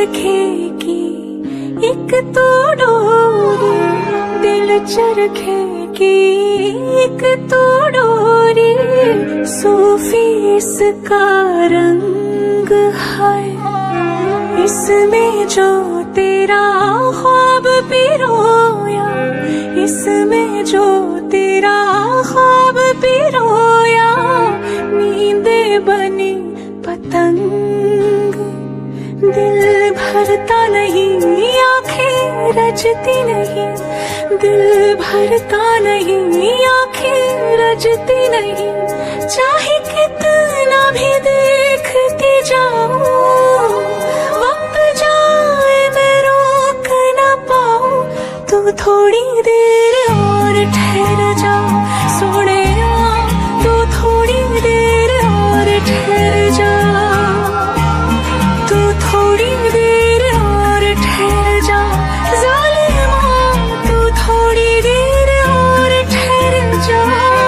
रखेगी एक तो डोरी, दिल चरखेगी एक तो डोरी। सूफी इसका रंग है, इसमें जो तेरा ख्वाब पिरोया, इसमें जो तेरा ख्वाब पिरोया। नींदे बनी पतंग, दिल भरता नहीं, आंखें रजती नहीं, दिल भरता नहीं, आंखें रजती नहीं। चाहे कितना भी देखती जाऊं, वक्त जाए मैं रोक न पाऊं। तू थोड़ी देर और ठहर जा सोनिया, तू थोड़ी देर और ठहर जा, तू थोड़ी देर और ठहर जा ज़ालिमा, तू थोड़ी देर और ठहर जा।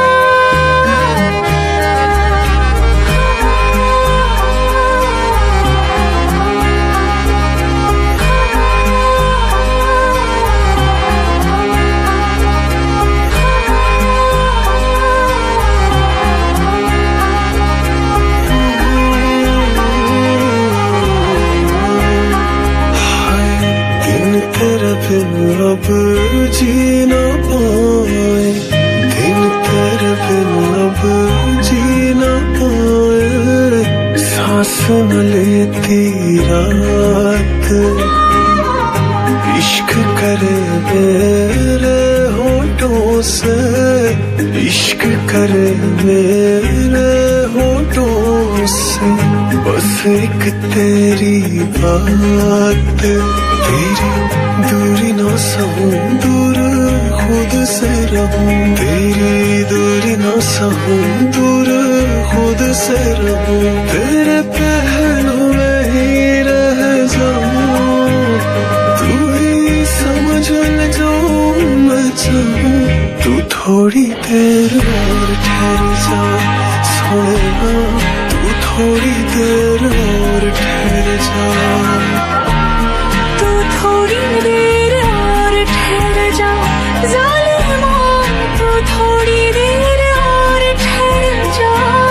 अब जी न पाए, दिन तेरे बिन अब जी न पाए। सांस न लेती रात, इश्क करे मेरे होठों से, इश्क करे मेरे होठों से। बस एक तेरी बात, तेरी दूरी ना सहूं, दूर खुद से रहूं, तेरी दूरी ना सहूं, दूर खुद से रहूं। तेरे पहलू में ही रह जाऊं, तू ही समझ ले जो मैं चाहूं। तू थोड़ी देर और ठहर जा सोनिया, तू थोड़ी देर और ठहर जा, तू थोड़ी देर और ठहर जा ज़ालिमा, तू थोड़ी देर और ठहर जा।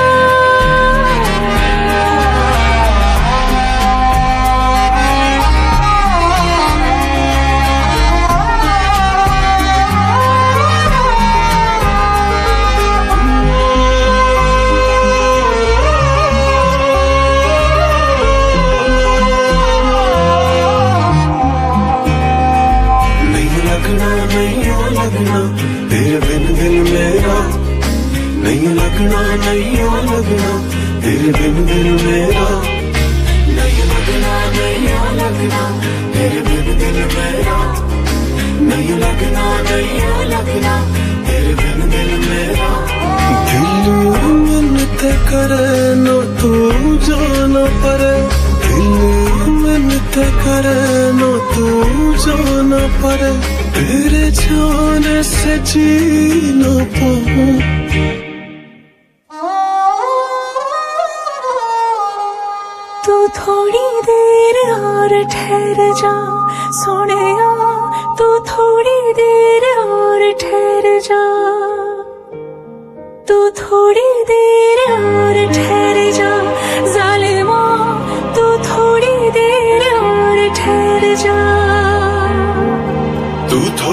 तेरे बिन दिल मेरा नहीं लगना, नहीं लगना, तेरे बिन दिल मेरा नहीं लगना, नहीं लगना, तेरे बिन दिल मेरा नहीं लगना, नहीं लगना, तेरे बिन दिल मेरा। दिल मिन्नते करे ना तू जाना पड़े, दिल मिन्नते करे ना तू जाना पड़े। तेरे जाने से जी न पाऊं, तू थोड़ी देर और ठहर जा सोनिया, तू थोड़ी देर और ठहर जा, तू थोड़ी देर और ठहर जा ज़ालिमा, तू थोड़ी देर और ठहर जा, तू